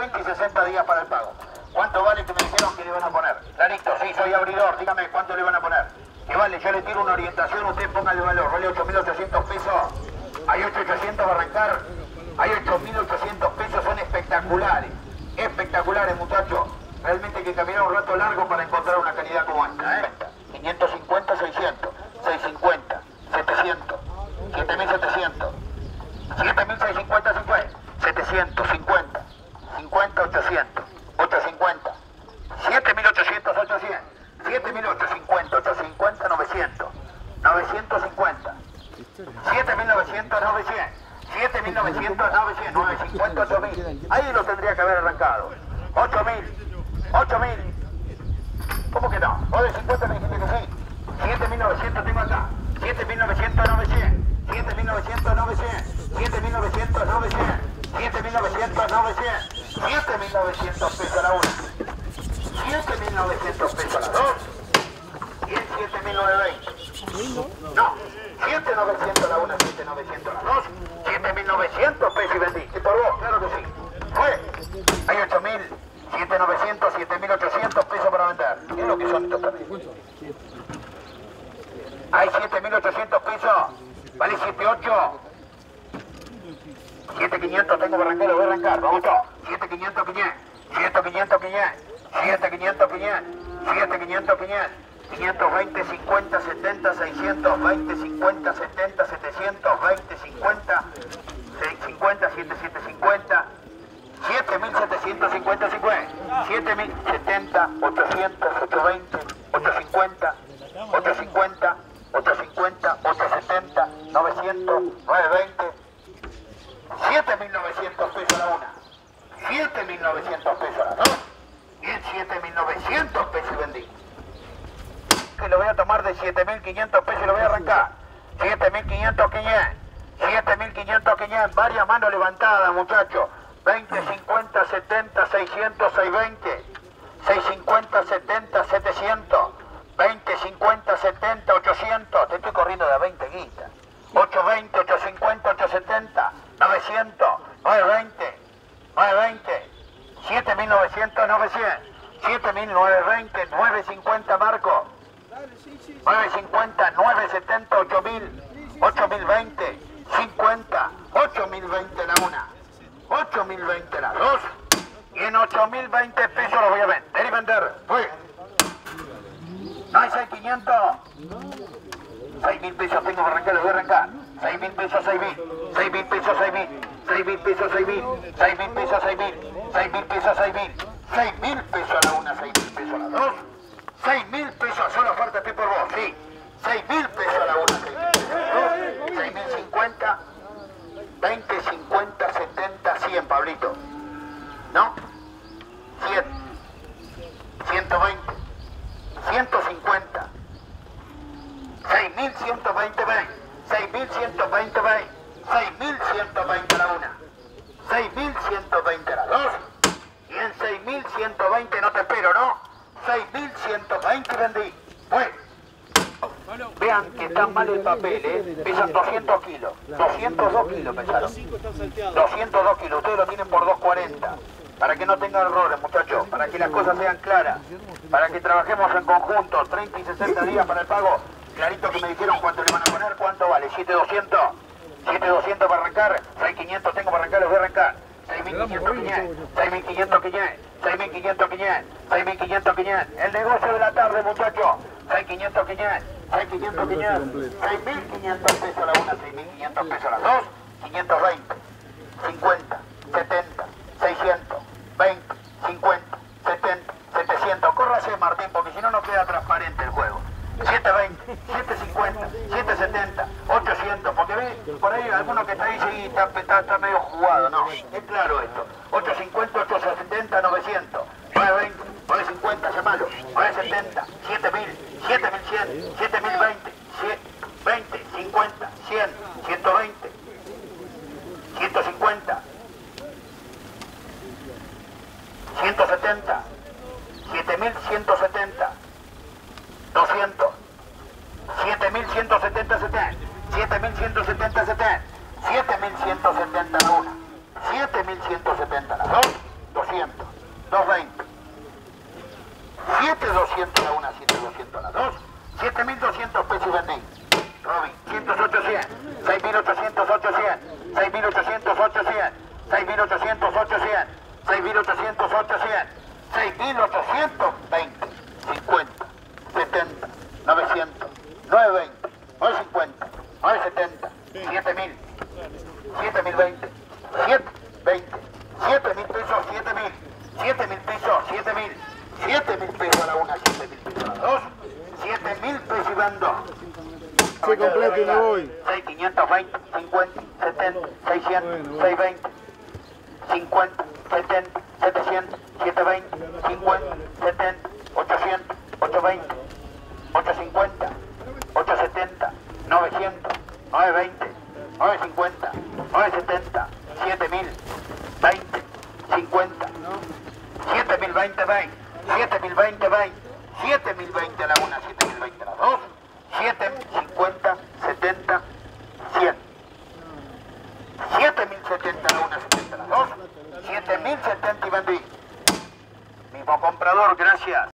30 y 60 días para el pago. ¿Cuánto vale que me dijeron que le van a poner? Clarito, sí, soy abridor, dígame cuánto le van a poner. Que vale, yo le tiro una orientación, usted ponga el valor, vale 8.800 pesos. Hay 8.800 para arrancar, hay 8.800 pesos, son espectaculares. Espectaculares, muchachos. Realmente hay que caminar un rato largo para encontrar una calidad como esta, ¿eh? 550, 600, 650, 700, 7.700, 7.650, 700, 50, 50, 800, 850, 7.800, 800, 7.850, 850, 900, 950, 7.900, 900, 7.900, 900, 950, 8.000. Ahí lo tendría que haber arrancado. 8.000, 8.000. ¿Cómo que no? ¿Vos de 50 me dijiste que sí? 7.900 tengo acá. 7.900, 900. 7.900, 900. 7.900, 900. 7.900, 900. 7.900 pesos a la una. 7.900 pesos a la dos. Y el 7.920. No. 7.900 a la una, 7.900 a la dos. 7.900 pesos y vendí. Y por vos, claro que sí. Fue. Hay 8.000. 7.900, 7.800 pesos para vender. ¿Qué es lo que son estos también? Hay 7.800 pesos. Vale 7.8. 7.500 tengo para arrancar, lo voy a arrancar. Vamos todos. 7.500, 500. 7.500, 500. 7.500, 500. 7.500, 500. 520, 50, 70, 620, 50, 70, 720, 50, 650, 7750. 7.750, 50, 7.070, 800, 820, 850, 850, 850, 870, 900, 920, 7.900 pesos a la una, 7.900 pesos a la dos, y en 7.900 pesos vendí. Que lo voy a tomar de 7.500 pesos y lo voy a arrancar. 7.500, 500, 7.500, 500, varias manos levantadas, muchachos. 20, 50, 70, 600, 620, 650, 70, 700, 20, 50, 70, 800, te estoy corriendo de a 20 guitas, 820, 850, 870, 900, 920, 920, 7.900, 900, 7.920, 950 Marco, 950, 970, 8.000, 8.020, 50, 8.020 la una. 8.020 las dos y en 8.020 pesos lo voy a vender y vender. Fui. No hay 6.500. 6.000 pesos tengo que arrancar, lo voy a arrancar. 6.000 pesos, 6.000. 6.000 pesos, 6.000. 6.000 pesos, 6.000. 6.000 pesos, 6.000. 6.000 pesos, 6.000. 6.000 pesos a la una, 6.000 pesos a la dos. 6.000 pesos, solo falta estoy por vos, sí. 6.000 pesos a la una, 6.000 pesos a la dos. 6.050. 20, 50, 70, 100, Pablito. ¿No? 100. 120. 150. 6.120, 20. 6.120, 20. 6.120 la una. 6.120 la dos. Y en 6.120 no te espero, ¿no? 6.120 vendí. Pues. Vean que está mal el papel, pesan 200 kilos, 202 kilos pesaron, 202 kilos, ustedes lo tienen por 240, para que no tengan errores muchachos, para que las cosas sean claras, para que trabajemos en conjunto, 30 y 60 días para el pago, clarito que me dijeron cuánto le van a poner, cuánto vale, 7.200, 7.200 para arrancar, 6.500 tengo para arrancar, los voy a arrancar, 6.500, 500, 6.500, 500, 6.500, 500, 6.500, 500, el negocio de la tarde muchachos, 6.500, 500. 6.500, 500, 6.500 pesos a la una, 6.500 pesos a las dos, 520, 50, 70, 600, 20, 50, 70, 700. Córrase Martín, porque si no, no queda transparente el juego. 720, 750, 770, 800, porque ve, por ahí alguno que está ahí sí, está medio jugado, no, es claro esto. 850, 870, 900, 920, 950, llamalo, 970, 7.000, 7.100, 7.020, 20, 50, 100, 120, 150, 170, 7.170, 200, 7.170, 70, 7.170, 70, 7.170 la una, 7.170 la dos, 200. 7.200 pesos y vendí. Robin, 108, 100. 6.808, 100. 6.808, 100. 6.808, 100. 6.808, 100. 6.820. 50. 70. 900. 920. 950. 970. 7.000. 7.020. 7.20. 7.000 pesos, 7.000. 7.000 pesos, 7.000. 7.000 pesos a la una, 7.000 pesos a la dos. 7.000 pesos y van dos. Sí, completo y me voy. 6.520, 50, 70, 600, 620, 50, 70, 700, 720, 50, 70, 800, 820, 850, 870, 900, 920, 950, 970, 7.000, 20, 50, 7.020, 20, 7.020, 20, 7.020 a la